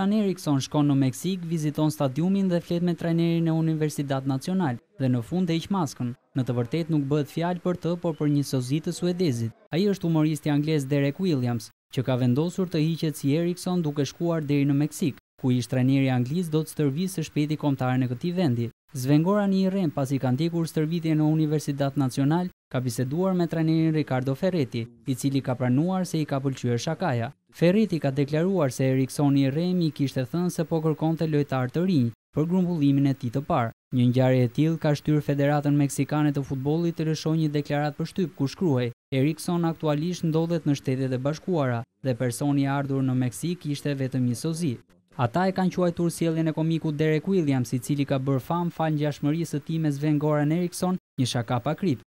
Goran Eriksson shkon në Meksik, viziton stadiumin dhe flet me trajnerin e Universidad Nacional dhe në fund heq maskën. Në të vërtetë nuk bëhet fjalë për të, por për një sozi të suedezit. Ai është humoristi anglez Derek Williams, që ka vendosur të hiqet si Eriksson duke shkuar deri në Meksik, ku ish trajneri anglisë do të stërvisë së shpejti kombëtarën e këtij vendi. Sven Goran i rrem pasi ka ndjekur stërvitjen në Universidad Nacional, ka biseduar me trajnerin Ricardo Ferretti, i cili ka pranuar se i ka pëlqyer shakaja. Ferretti ka deklaruar se Eriksson i rrem i kishte thënë se po kërkonte lojtar të rinj për grumbullimin e tij të parë. Një ngjarje e tillë ka shtyrë Federatën Meksikane të Futbollit të lëshojë një deklaratë për shtyp ku shkruhej: Eriksson aktualisht ndodhet në Shtetet e Bashkuara dhe personi i ardhur në Meksik ishte vetëm një sozi. Ata e kanë quajtur sjelljen e komikut Derek Williams, i cili ka bërë famë fal ngjashmërisë së tij me Sven Goran Eriksson, një shaka pa krip.